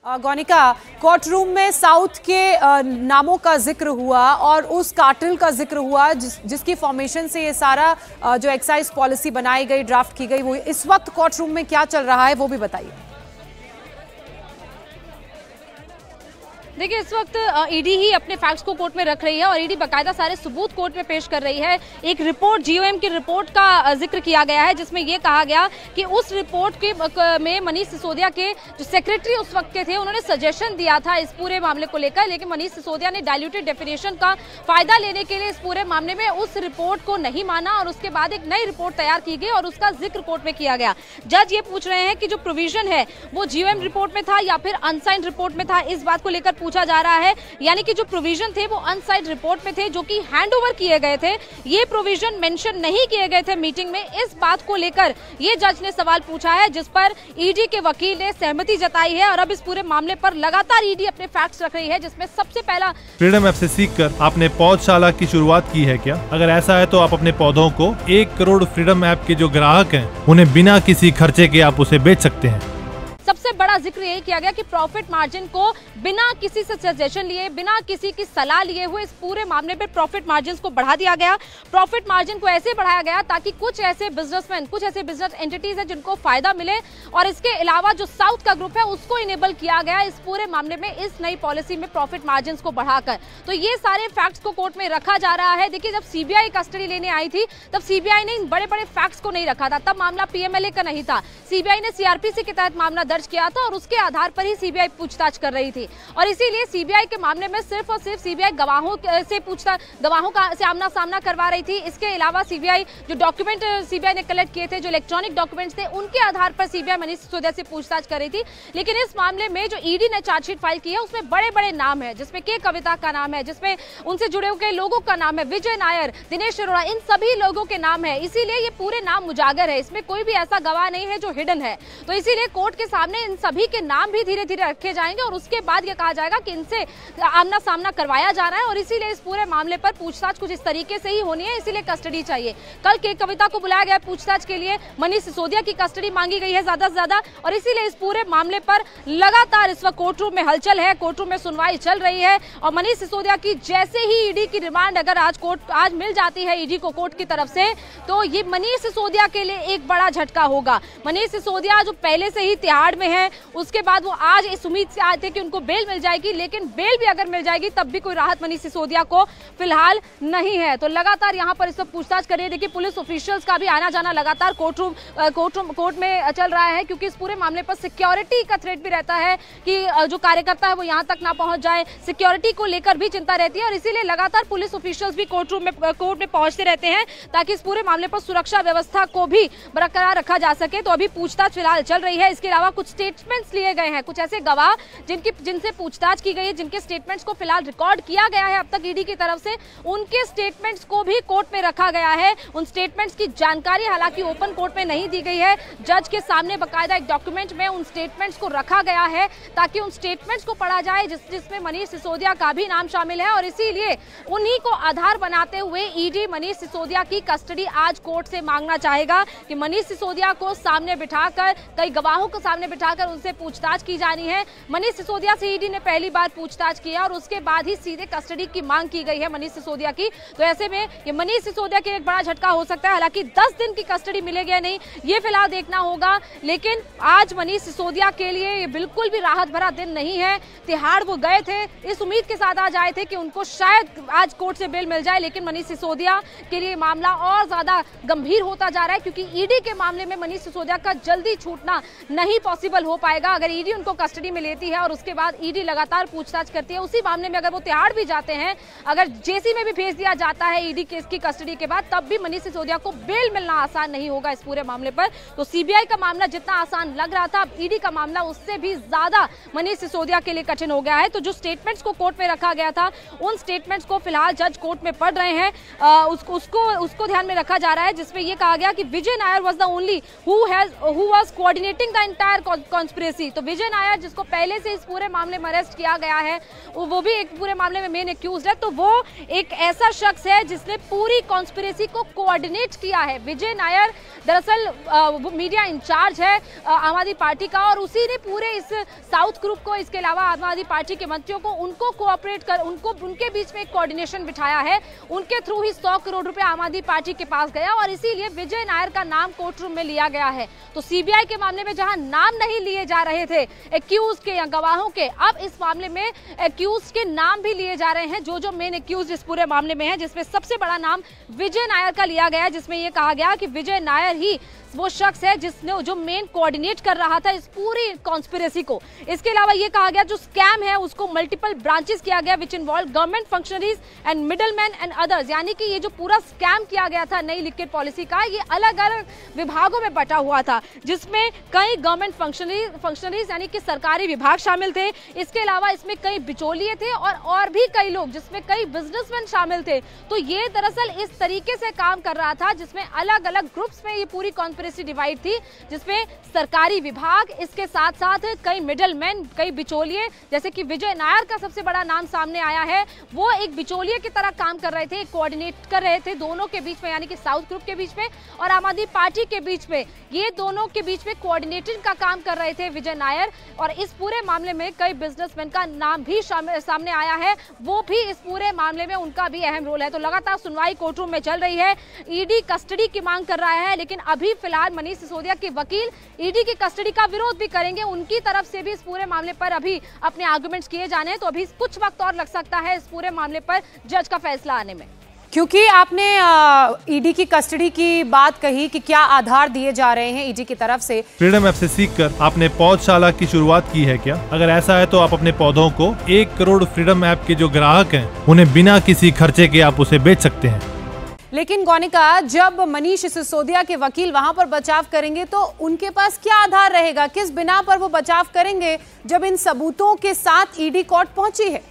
गौनिका, court room में south के नामों का जिक्र हुआ और उस कार्टेल का जिक्र हुआ जिसकी फॉर्मेशन से ये सारा जो एक्साइज पॉलिसी बनाई गई, ड्राफ्ट की गई, वो इस वक्त कोर्ट रूम में क्या चल रहा है वो भी बताइए। देखिए, इस वक्त ईडी ही अपने फैक्ट्स को कोर्ट में रख रही है और ईडी बाकायदा सारे सबूत कोर्ट में पेश कर रही है। एक रिपोर्ट, जीओएम की रिपोर्ट का जिक्र किया गया है जिसमें यह कहा गया कि उस रिपोर्ट के में मनीष सिसोदिया के जो सेक्रेटरी उस वक्त के थे उन्होंने सजेशन दिया था इस पूरे मामले को लेकर, लेकिन मनीष सिसोदिया ने डाइल्यूटेड डेफिनेशन का फायदा लेने के लिए इस पूरे मामले में उस रिपोर्ट को नहीं माना और उसके बाद एक नई रिपोर्ट तैयार की गई और उसका जिक्र कोर्ट में किया गया। जज ये पूछ रहे हैं कि जो प्रोविजन है वो जीओएम रिपोर्ट में था या फिर अनसाइंड रिपोर्ट में था, इस बात को लेकर पूछा जा रहा है। यानी कि जो प्रोविजन थे वो अनसाइंड रिपोर्ट में थे जो कि हैंडओवर किए गए थे, ये प्रोविजन मेंशन नहीं किए गए थे मीटिंग में। इस बात को लेकर ये जज ने सवाल पूछा है जिस पर ईडी के वकील ने सहमति जताई है और अब इस पूरे मामले पर लगातार ईडी अपने फैक्ट्स रख रही है, जिसमें सबसे पहला फ्रीडम ऐप से सीखकर आपने पौधशाला की शुरुआत की है क्या? अगर ऐसा है तो आप अपने पौधों को 1 करोड़ फ्रीडम ऐप के जो ग्राहक हैं उन्हें बिना किसी खर्चे के आप उसे बेच सकते हैं। सबसे बड़ा जिक्र यही किया गया कि प्रॉफिट मार्जिन को बिना किसी से सजेशन लिए, बिना किसी की सलाह लिए हुए इस पूरे मामले में प्रॉफिट मार्जिन को बढ़ा दिया गया। प्रॉफिट मार्जिन को ऐसे बढ़ाया गया ताकि कुछ ऐसे बिजनेसमैन, कुछ ऐसे बिजनेस एंटिटीज हैं जिनको फायदा मिले और इसके अलावा जो साउथ का ग्रुप है उसको इनेबल किया गया इस पूरे मामले में, इस नई पॉलिसी में प्रॉफिट मार्जिन को बढ़ाकर। तो ये सारे फैक्ट्स को कोर्ट में रखा जा रहा है। देखिए, जब सीबीआई कस्टडी लेने आई थी तब सीबीआई ने इन बड़े बड़े फैक्ट्स को नहीं रखा था, तब मामला पीएमएलए का नहीं था। सीबीआई ने सीआरपीसी के तहत मामला दर्ज किया था और उसके आधार पर ही सीबीआई पूछताछ कर रही थी और इसीलिए सीबीआई के मामले में सिर्फ और सिर्फ सीबीआई गवाहों से गवाहों का से आमना सामना करवा रही थी। इसके अलावा सीबीआई जो डॉक्यूमेंट सीबीआई ने कलेक्ट किए थे, जो इलेक्ट्रॉनिक डॉक्यूमेंट्स थे, उनके आधार पर सीबीआई मनीष सिसोदिया से पूछताछ कर रही थी। लेकिन इस मामले में जो ईडी ने चार्जशीट फाइल की है उसमें बड़े बड़े नाम है, जिसमें के कविता का नाम है, जिसमें उनसे जुड़े हुए लोगों का नाम है, विजय नायर, दिनेश अरोड़ा, इन सभी लोगों के नाम है। इसीलिए ये पूरे नाम उजागर है, इसमें कोई भी ऐसा गवाह नहीं है जो हिडन है। तो इसीलिए कोर्ट के सामने इन सभी के नाम भी धीरे धीरे रखे जाएंगे और उसके बाद ये कहा जाएगा कि इनसे आमना सामना करवाया जा रहा है और इसीलिए इस पूरे मामले पर पूछताछ कुछ इस तरीके से ही होनी है, इसीलिए कस्टडी चाहिए। कल के कविता को बुलाया गया पूछताछ के लिए, मनीष सिसोदिया की कस्टडी मांगी गई है ज्यादा से ज्यादा और इसीलिए इस पूरे मामले पर लगातार इस वक्त कोर्ट रूम में हलचल है, कोर्ट रूम में सुनवाई चल रही है और मनीष सिसोदिया की जैसे ही ईडी की रिमांड अगर आज मिल जाती है ईडी को कोर्ट की तरफ से, तो ये मनीष सिसोदिया के लिए एक बड़ा झटका होगा। मनीष सिसोदिया जो पहले से ही तिहाड़ में है, उसके बाद वो आज इस उम्मीद से आए थे कि उनको बेल मिल जाएगी, लेकिन बेल भी अगर मिल जाएगी तब भी कोई राहत मनीष सिसोदिया को फिलहाल नहीं है। तो लगातार यहाँ पर इस वक्त पूछताछ कर रही है। देखिए, पुलिस ऑफिशियल्स का भी आना जाना लगातार कोर्ट में चल रहा है क्योंकि इस पूरे मामले पर सिक्योरिटी का थ्रेट भी रहता है कि जो कार्यकर्ता है वो यहाँ तक ना पहुंच जाए, सिक्योरिटी को लेकर भी चिंता रहती है और इसीलिए लगातार पुलिस ऑफिशियल्स भी कोर्ट में पहुंचते रहते हैं ताकि इस पूरे मामले पर सुरक्षा व्यवस्था को भी बरकरार रखा जा सके। तो अभी पूछताछ फिलहाल चल रही है। इसके अलावा कुछ स्टेटमेंट्स लिए गए हैं, कुछ ऐसे गवाह जिनसे पूछताछ की गई है, जिनके स्टेटमेंट्स को फिलहाल रिकॉर्ड किया गया है अब तक ईडी की तरफ से, उनके स्टेटमेंट्स को भी कोर्ट में रखा गया है। उन स्टेटमेंट्स की जानकारी हालांकि ओपन कोर्ट में नहीं दी गई है, जज के सामने बकायदा एक डॉक्यूमेंट में उन स्टेटमेंट्स को रखा गया है ताकि उन स्टेटमेंट्स को पढ़ा जाए जिसमें मनीष सिसोदिया का भी नाम शामिल है और इसीलिए उन्हीं को आधार बनाते हुए ईडी मनीष सिसोदिया की कस्टडी आज कोर्ट से मांगना चाहेगा कि मनीष सिसोदिया को सामने बिठाकर, कई गवाहों को सामने बिठाकर उनसे पूछताछ की जानी है। मनीष सिसोदिया से ईडी ने पहली बार पूछताछ किया और उसके बाद ही सीधे कस्टडी की मांग की गई है मनीष सिसोदिया की। तो ऐसे में ये मनीष सिसोदिया के एक बड़ा झटका हो सकता है। हालांकि 10 दिन की कस्टडी मिलेगी या नहीं ये फिलहाल देखना होगा, लेकिन आज मनीष सिसोदिया के लिए ये बिल्कुल भी राहत भरा दिन नहीं है। तिहाड़ वो गए थे इस उम्मीद के साथ आज आए थे कि उनको शायद आज कोर्ट से बेल मिल जाए, लेकिन मनीष सिसोदिया के लिए मामला और ज्यादा गंभीर होता जा रहा है क्योंकि ईडी के मामले में मनीष सिसोदिया का जल्दी छूटना नहीं पॉसिबल हो पाएगा। अगर ईडी उनको कस्टडी में लेती है और उसके बाद ईडी लगातार पूछताछ करती है, उसी मामले में अगर वो तिहाड़ भी जाते हैं, अगर जेसी में भी भेज दिया जाता है ईडी केस की कस्टडी के बाद, तब भी मनीष सिसोदिया को बेल मिलना आसान नहीं होगा इस पूरे मामले पर। तो सीबीआई का मामला जितना आसान लग रहा था, अब ईडी का मामला उससे भी ज्यादा मनीष सिसोदिया के लिए कठिन हो गया है। तो जो स्टेटमेंट्स को कोर्ट में रखा गया था, उन स्टेटमेंट्स को फिलहाल जज कोर्ट में पढ़ रहे हैं, उसको ध्यान में रखा जा रहा है, जिसमें यह कहा गया कि Vijay Nair was the only who was coordinating the entire conspiracy. तो विजय नायर, जिसको पहले से इस पूरे मामले में अरेस्ट किया गया है, वो भी एक पूरे मामले में मेन एक्यूज्ड है, तो वो एक ऐसा शख्स है जिसने पूरी कॉन्स्पिरेसी को कोऑर्डिनेट किया है। विजय नायर दरअसल मीडिया इंचार्ज है आम आदमी पार्टी का, और उसी ने पूरे इस साउथ ग्रुप को, इसके अलावा आम आदमी पार्टी के मंत्रियों को, उनको कोऑपरेट कर, उनके बीच में एक कोऑर्डिनेशन बिठाया है। उनके थ्रू ही 100 करोड़ रुपए आम आदमी पार्टी के पास गया, और इसीलिए विजय नायर का नाम कोर्ट रूम में लिया गया है। तो सीबीआई के मामले में जहां नाम नहीं लिए जा रहे थे एक्यूज के या गवाहों के, अब इस मामले में एक्यूज के नाम भी लिए जा रहे हैं, जो मेन एक्यूज इस पूरे मामले में है, जिसमें सबसे बड़ा नाम विजय नायर का लिया गया है, जिसमें यह कहा गया कि विजय नायर ही वो शख्स है जिसने जो मेन कोऑर्डिनेट कर रहा था इस पूरी कॉन्स्पिरेसी को। इसके अलावा ये कहा गया जो स्कैम है उसको मल्टीपल ब्रांचेस किया गया which involve government functionaries and middleman and others, यानी कि ये जो पूरा स्कैम किया गया था नई लिक्विड पॉलिसी का, ये अलग अलग विभागों में बटा हुआ था, जिसमें कई गवर्नमेंट फंक्शनरीज यानी कि सरकारी विभाग शामिल थे। इसके अलावा इसमें कई बिचौलिए थे और भी कई लोग, जिसमें कई बिजनेसमैन शामिल थे। तो ये दरअसल इस तरीके से काम कर रहा था जिसमें अलग अलग ग्रुप्स में ये पूरी कॉन्स्पिरेसी डिवाइड थी, जिसमें सरकारी विभाग, इसके साथ साथ कई मिडलमैन, कई बिचौलिए, जैसे कि विजय नायर का सबसे बड़ा नाम सामने आया है, वो एक बिचौलिए की तरह काम कर रहे थे, कोऑर्डिनेट कर रहे थे दोनों के बीच में, यानी कि साउथ ग्रुप के बीच में और आम आदमी पार्टी के बीच में, ये दोनों के बीच में कोऑर्डिनेटिंग का काम कर रहे थे विजय नायर। और इस पूरे मामले में कई बिजनेसमैन का नाम भी सामने आया है, वो भी इस पूरे मामले में उनका भी अहम रोल है। तो लगातार सुनवाई कोर्ट रूम में चल रही है, ईडी कस्टडी की मांग कर रहा है, लेकिन अभी फिलहाल मनीष सिसोदिया के वकील ईडी की कस्टडी का विरोध भी करेंगे। उनकी तरफ से भी इस पूरे मामले पर अभी अपने आर्गुमेंट्स किए जाने हैं, तो अभी कुछ वक्त और लग सकता है इस पूरे मामले पर जज का फैसला आने में। क्योंकि आपने ईडी की कस्टडी की बात कही कि क्या आधार दिए जा रहे हैं ईडी की तरफ से। फ्रीडम ऐप से सीखकर आपने पौधशाला की शुरुआत की है क्या? अगर ऐसा है तो आप अपने पौधों को 1 करोड़ फ्रीडम ऐप के जो ग्राहक हैं उन्हें बिना किसी खर्चे के आप उसे बेच सकते हैं। लेकिन गौनिका, जब मनीष सिसोदिया के वकील वहां पर बचाव करेंगे तो उनके पास क्या आधार रहेगा? किस बिना पर वो बचाव करेंगे जब इन सबूतों के साथ ईडी कोर्ट पहुंची है?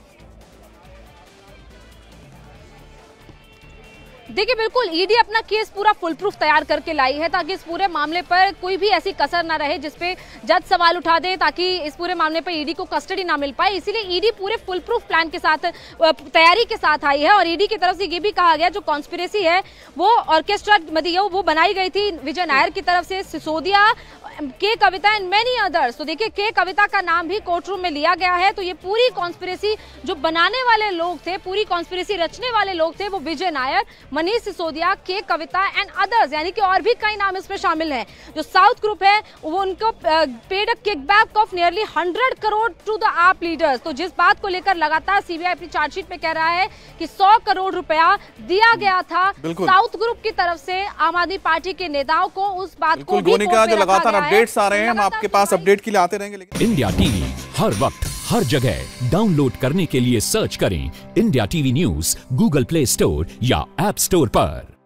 देखिए, बिल्कुल ईडी अपना केस पूरा फुल प्रूफ तैयार करके लाई है ताकि इस पूरे मामले पर कोई भी ऐसी कसर ना रहे जिसपे जज सवाल उठा दे, ताकि इस पूरे मामले पर ईडी को कस्टडी ना मिल पाए। इसीलिए ईडी पूरे फुल प्रूफ प्लान के साथ, तैयारी के साथ आई है। और ईडी की तरफ से ये भी कहा गया जो कॉन्स्पिरेसी है वो ऑर्केस्ट्रा मतलब वो बनाई गई थी विजय नायर की तरफ से, सिसोदिया, के कविता एंड मेनी अदर्स। तो देखिए, के कविता का नाम भी कोर्ट रूम में लिया गया है। तो ये पूरी कॉन्स्पिरेसी जो बनाने वाले लोग थे, पूरी कॉन्स्पिरेसी रचने वाले लोग थे, वो विजय नायर, मनीष सिसोदिया, के कविता एंड अदर्स, यानी कि और भी कई नाम इसमें शामिल हैं। जो साउथ ग्रुप है वो उनको paid a kickback of nearly 100 crore to the AAP leaders. तो जिस बात को लेकर लगातार सीबीआई अपनी चार्जशीट में कह रहा है कि 100 करोड़ रुपया दिया गया था साउथ ग्रुप की तरफ से आम आदमी पार्टी के नेताओं को, उस बात को भी जो लगातार अपडेट्स आ रहे हैं, हम आपके पास अपडेट के लिए आते रहेंगे। इंडिया टीवी हर वक्त हर जगह डाउनलोड करने के लिए सर्च करें India TV news Google Play Store या ऐप स्टोर पर।